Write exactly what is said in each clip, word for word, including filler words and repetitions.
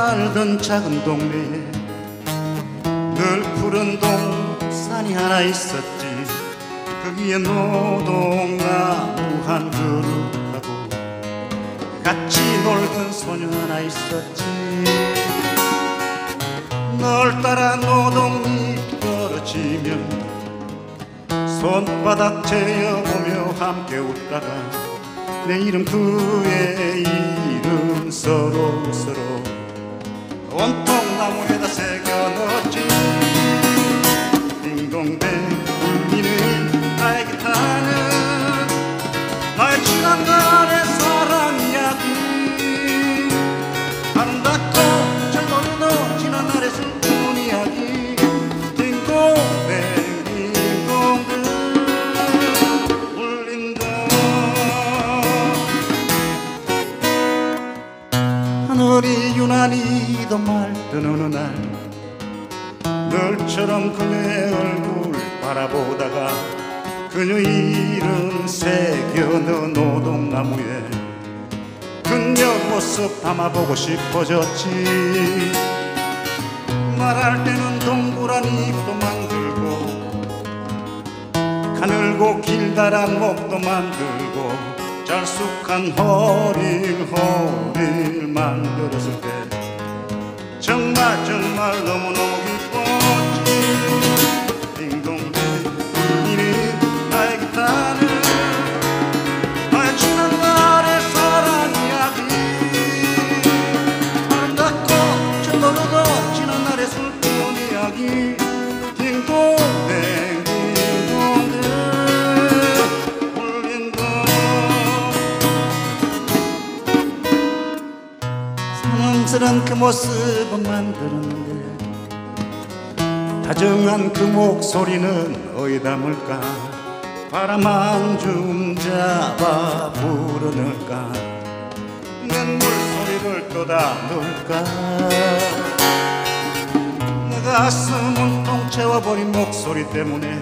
살던 작은 동네에 늘 푸른 동산이 하나 있었지. 거기에 노동나무 한 그루하고 같이 놀던 소녀 하나 있었지. 널 따라 노동잎 떨어지면 손바닥 재어보며 함께 웃다가 내 이름 그의 이름 서로 서로 온통 나무에다 새겨 넣었지. 딩동댕 울리는 나의 기타는 나의 지난 날의 사랑 이야기, 아름답고 젊어도 지난 날의 슬픈 이야기. 딩동댕 딩동댕 울린다. 하늘이 유난히도 맑던 어느 날 너처럼 그녀의 얼굴 바라보다가 그녀 이름 새겨넣은 노동나무에 그녀 모습 담아보고 싶어졌지. 말할 때는 동그란 입도 만들고 가늘고 길다란 목도 만들고 짤쑥한 허리를 허리를 만들었을 때 정말 정말 너무너무 기뻤지. 딩동댕 울리는 나의 기타는 나의 지난 날의 사랑 이야기, 아름답고 젊어도 지난 날의 슬픈 이야기. 딩동댕 딩동댕 울린다. 사랑스런 그 모습은 만들었는데 다정한 그 목소리는 어디 담을까. 바람 한 줌 잡아 불어넣을까. 눈물 소리를 또 담을까. 내 가슴은 통 채워버린 목소리 때문에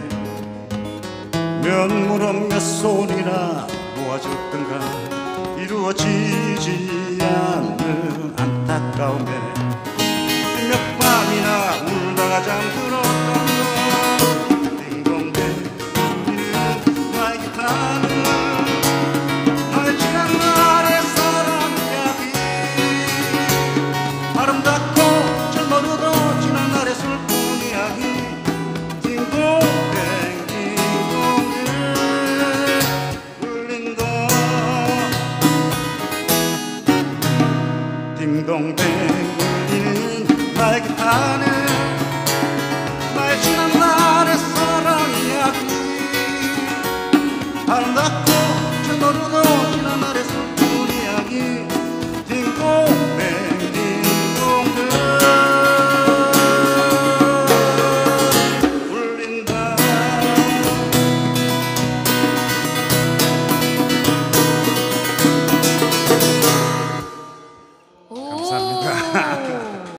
몇 무릎 몇 손이나 모아줬던가. 이루어지지 않는 안타까움에 몇 밤이나 울다가 잠들었던 너. 딩동댕 울리는 나의 기타는 나의 지난 날의 사랑 이야기, 아름답고 젊어도 지난 날의 슬픈 이야기. 딩동댕 딩동댕 울린다. 딩동댕 울리는 나의 기타는 나의 지난 날의 사랑 이야기, 아름답고 젊어도 지난 날의